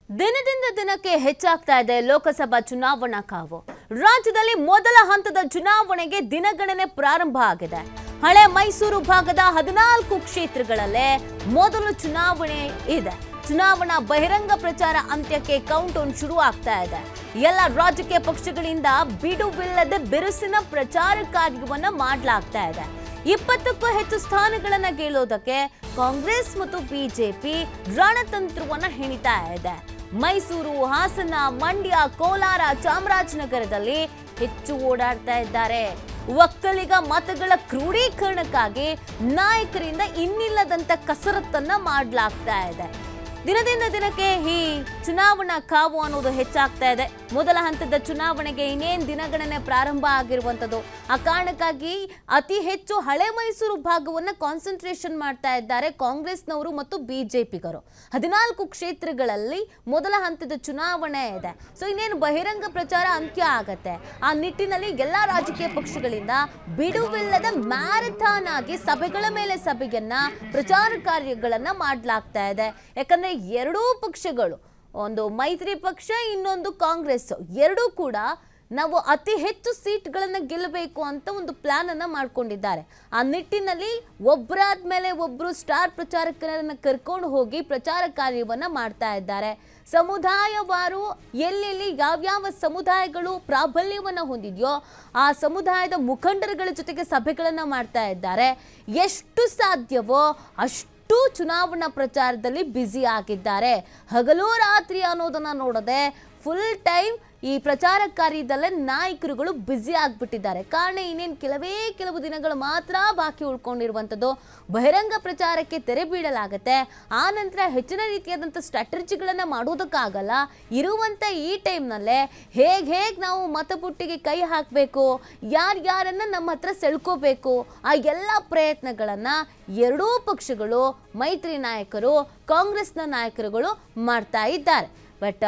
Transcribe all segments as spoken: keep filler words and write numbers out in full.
ದಿನದಿಂದ ದಿನಕ್ಕೆ ಹೆಚ್ಚಾಗ್ತಾ ಇದೆ ಲೋಕಸಭಾ ಚುನಾವಣಾ ಕಾವು. ರಾಜ್ಯದಲ್ಲಿ ಮೊದಲ ಹಂತದ ಚುನಾವಣೆಗೆ ದಿನಗಣನೆ ಪ್ರಾರಂಭ ಆಗಿದೆ. ಹಳೆ ಮೈಸೂರು ಭಾಗದ ಹದಿನಾಲ್ಕು ಕ್ಷೇತ್ರಗಳಲ್ಲೇ ಮೊದಲು ಚುನಾವಣೆ ಇದೆ. ಚುನಾವಣಾ ಬಹಿರಂಗ ಪ್ರಚಾರ ಅಂತ್ಯಕ್ಕೆ ಕೌಂಟ್ ಡೌನ್ ಶುರು ಆಗ್ತಾ ಇದೆ. ಎಲ್ಲ ರಾಜಕೀಯ ಪಕ್ಷಗಳಿಂದ ಬಿಡುವಿಲ್ಲದೆ ಬಿರುಸಿನ ಪ್ರಚಾರ ಕಾರ್ಯವನ್ನ ಮಾಡಲಾಗ್ತಾ ಇದೆ. ಇಪ್ಪತ್ತಕ್ಕೂ ಹೆಚ್ಚು ಸ್ಥಾನಗಳನ್ನ ಗೆಲ್ಲೋದಕ್ಕೆ ಕಾಂಗ್ರೆಸ್ ಮತ್ತು ಬಿಜೆಪಿ ರಣತಂತ್ರವನ್ನ ಹೆಣಿತಾ ಇದೆ. ಮೈಸೂರು, ಹಾಸನ, ಮಂಡ್ಯ, ಕೋಲಾರ, ಚಾಮರಾಜನಗರದಲ್ಲಿ ಹೆಚ್ಚು ಓಡಾಡ್ತಾ ಇದ್ದಾರೆ. ಒಕ್ಕಲಿಗ ಮತಗಳ ಕ್ರೋಢೀಕರಣಕ್ಕಾಗಿ ನಾಯಕರಿಂದ ಇನ್ನಿಲ್ಲದಂತ ಕಸರತ್ತನ್ನ ಮಾಡಲಾಗ್ತಾ ಇದೆ. ದಿನದಿಂದ ದಿನಕ್ಕೆ ಈ ಚುನಾವಣಾ ಕಾವು ಅನ್ನೋದು ಹೆಚ್ಚಾಗ್ತಾ ಇದೆ. ಮೊದಲ ಹಂತದ ಚುನಾವಣೆಗೆ ಇನ್ನೇನು ದಿನಗಣನೆ ಪ್ರಾರಂಭ ಆಗಿರುವಂಥದ್ದು. ಆ ಕಾರಣಕ್ಕಾಗಿ ಅತಿ ಹೆಚ್ಚು ಹಳೆ ಮೈಸೂರು ಭಾಗವನ್ನು ಕಾನ್ಸಂಟ್ರೇಷನ್ ಮಾಡ್ತಾ ಇದ್ದಾರೆ ಕಾಂಗ್ರೆಸ್ನವರು ಮತ್ತು ಬಿಜೆಪಿಗರು. ಹದಿನಾಲ್ಕು ಕ್ಷೇತ್ರಗಳಲ್ಲಿ ಮೊದಲ ಹಂತದ ಚುನಾವಣೆ ಇದೆ. ಸೊ ಇನ್ನೇನು ಬಹಿರಂಗ ಪ್ರಚಾರ ಅಂತ್ಯ ಆಗತ್ತೆ. ಆ ನಿಟ್ಟಿನಲ್ಲಿ ಎಲ್ಲ ರಾಜಕೀಯ ಪಕ್ಷಗಳಿಂದ ಬಿಡುವಿಲ್ಲದ ಮ್ಯಾರಥಾನ್ ಆಗಿ ಸಭೆಗಳ ಮೇಲೆ ಸಭೆಯನ್ನ ಪ್ರಚಾರ ಕಾರ್ಯಗಳನ್ನ ಮಾಡಲಾಗ್ತಾ ಇದೆ. ಯಾಕಂದ್ರೆ ಎರಡೂ ಪಕ್ಷಗಳು, ಒಂದು ಮೈತ್ರಿ ಪಕ್ಷ, ಇನ್ನೊಂದು ಕಾಂಗ್ರೆಸ್, ಎರಡೂ ಕೂಡ ನಾವು ಅತಿ ಹೆಚ್ಚು ಸೀಟ್ಗಳನ್ನು ಗೆಲ್ಲಬೇಕು ಅಂತ ಒಂದು ಪ್ಲಾನ್ ಅನ್ನ ಮಾಡ್ಕೊಂಡಿದ್ದಾರೆ. ಆ ನಿಟ್ಟಿನಲ್ಲಿ ಒಬ್ಬರಾದ್ಮೇಲೆ ಒಬ್ರು ಸ್ಟಾರ್ ಪ್ರಚಾರಕರನ್ನ ಕರ್ಕೊಂಡು ಹೋಗಿ ಪ್ರಚಾರ ಕಾರ್ಯವನ್ನ ಮಾಡ್ತಾ ಇದ್ದಾರೆ. ಸಮುದಾಯವಾರು ಎಲ್ಲೆಲ್ಲಿ ಯಾವ್ಯಾವ ಸಮುದಾಯಗಳು ಪ್ರಾಬಲ್ಯವನ್ನ ಹೊಂದಿದೆಯೋ ಆ ಸಮುದಾಯದ ಮುಖಂಡರುಗಳ ಜೊತೆಗೆ ಸಭೆಗಳನ್ನ ಮಾಡ್ತಾ ಇದ್ದಾರೆ. ಎಷ್ಟು ಸಾಧ್ಯವೋ ಅಷ್ಟು ಚುನಾವಣಾ ಪ್ರಚಾರದಲ್ಲಿ ಬ್ಯುಸಿ ಆಗಿದ್ದಾರೆ. ಹಗಲು ರಾತ್ರಿ ಅನ್ನೋದನ್ನ ನೋಡದೆ ಫುಲ್ ಟೈಮ್ ಈ ಪ್ರಚಾರ ಕಾರ್ಯದಲ್ಲೇ ನಾಯಕರುಗಳು ಬ್ಯುಸಿ ಆಗಿಬಿಟ್ಟಿದ್ದಾರೆ. ಕಾರಣ ಇನ್ನೇನು ಕೆಲವೇ ಕೆಲವು ದಿನಗಳು ಮಾತ್ರ ಬಾಕಿ ಉಳ್ಕೊಂಡಿರುವಂಥದ್ದು. ಬಹಿರಂಗ ಪ್ರಚಾರಕ್ಕೆ ತೆರೆ ಬೀಳಲಾಗತ್ತೆ. ಆ ನಂತರ ಹೆಚ್ಚಿನ ರೀತಿಯಾದಂಥ ಸ್ಟ್ರಾಟಜಿಗಳನ್ನು ಮಾಡೋದಕ್ಕಾಗಲ್ಲ. ಇರುವಂಥ ಈ ಟೈಮ್ನಲ್ಲೇ ಹೇಗೆ ಹೇಗೆ ನಾವು ಮತಪುಟ್ಟಿಗೆ ಕೈ ಹಾಕಬೇಕು, ಯಾರ್ಯಾರನ್ನು ನಮ್ಮ ಹತ್ರ ಸೆಳ್ಕೋಬೇಕು, ಆ ಎಲ್ಲ ಪ್ರಯತ್ನಗಳನ್ನು ಎರಡೂ ಪಕ್ಷಗಳು, ಮೈತ್ರಿ ನಾಯಕರು, ಕಾಂಗ್ರೆಸ್ನ ನಾಯಕರುಗಳು ಮಾಡ್ತಾ ಇದ್ದಾರೆ. ಬಟ್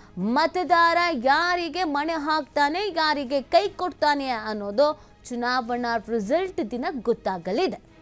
ಮತದಾರ ಯಾರಿಗೆ ಮಣೆ ಹಾಕ್ತಾನೆ, ಯಾರಿಗೆ ಕೈ ಕೊಡ್ತಾನೆ ಅನ್ನೋದು ಚುನಾವಣಾ ರಿಸಲ್ಟ್ ದಿನ ಗೊತ್ತಾಗಲಿದೆ.